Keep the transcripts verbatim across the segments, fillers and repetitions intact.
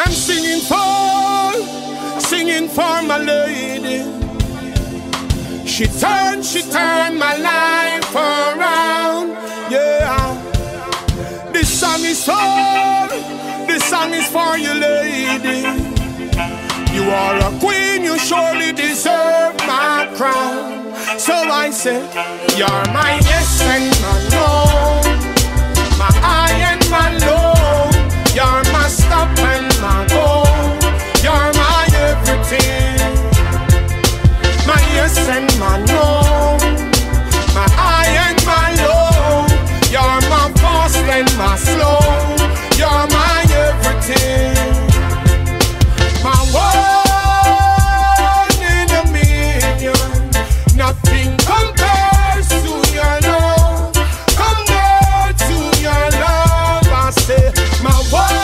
I'm singing for, singing for my lady. She turned, she turned my life around. Yeah. This song is for, this song is for you, lady. You are a queen, you surely deserve my crown. So I say, you're my yes and my no, my high and my low. You're my stop and my go. You're my everything. My yes and my no, my high and my low. You're my fast and my slow. You're my everything. My one in a million. Nothing compares to your love. Come near to your love. I say, my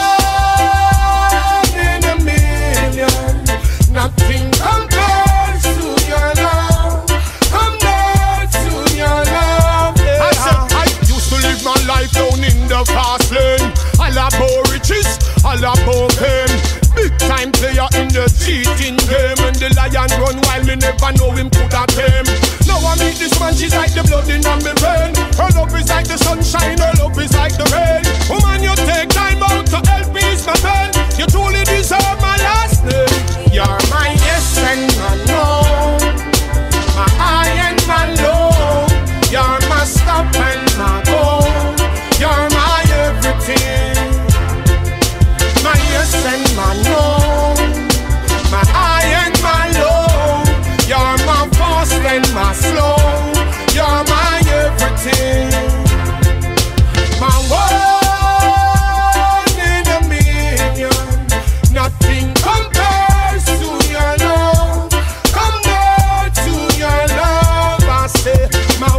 one in a million. Nothing compares to your love. Come near to your love. Yeah. I said, I used to live my life down in the fast lane. All about riches, all about fame. Big time player in the cheating game. And the lion run wild, me never know him could have tame. Now I meet this man, she's like the blood in my vein. Her love is like the sunshine, her love is like the rain. Woman, you take time out to help ease my pain. You truly deserve my last name. You're my yes and my no, my high and my low. You're my stop and my go. You're my everything. My yes and my no, my high and my low. You're my fast and my slow. You're my everything. My one in a million. Nothing compares to your love. Come near to your love. I say, my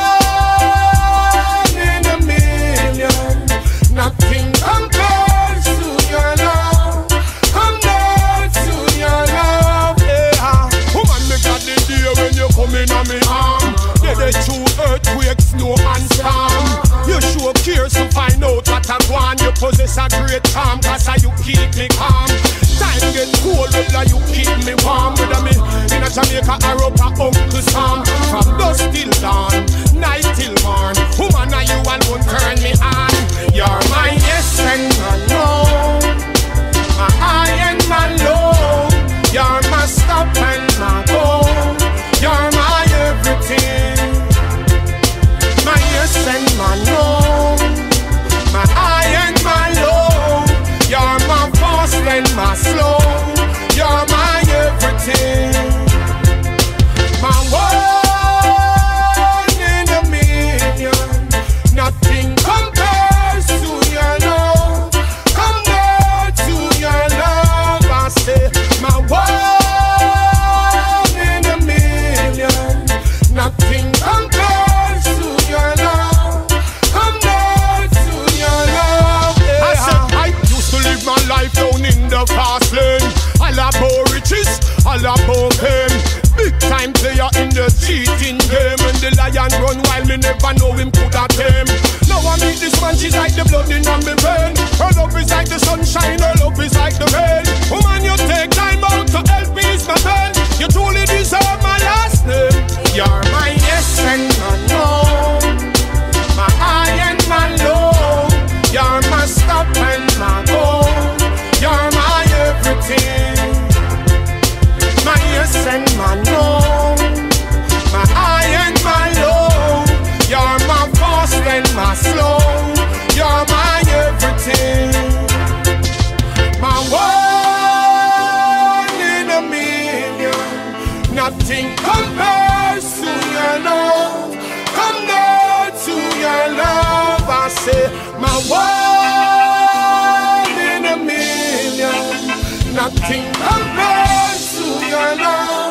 one in a million. Nothing compares to your love. Come near to your love. Yeah. Woman, me got the day when you come in on me arm. Yeah, they true earthquake, snow and storm. You show care to find out what I want. You possess a great charm, cause you keep me calm. Time get cold, well, you keep me warm. With me in a Jamaica, I rope a Uncle Sam. From dusk till dawn, night till morn. Woman, are you alone turn me on. You're my yes and my no, my high and my low. You're my stop and my go. You're my everything. My yes and my no, my high and my low. You're my fast and my slow. You're my everything. My one in a million. Nothing compares to your love. Come near to your love. I say, my one in a million. Nothing compares to your love. Come near to your love. Yeah. I said, I used to live my life down in the fast lane. All about riches, all about fame. Big time player in the cheating game. And the lion run wild, me never know him could have tame. Now I meet this man, she's like the blood in my vein. Her love is like the sunshine, her love is like the rain. Woman, you take time out to help ease my pain. You truly deserve my last name. You're my yes and my no, my high and my low. You're my stop and my go. You're my everything. My yes and my no, my high and my low. You're my fast and my slow. You're my everything. My one in a million. Nothing compares to your love. Come near to your love. I say, my one in a million. Nothing compares to your love.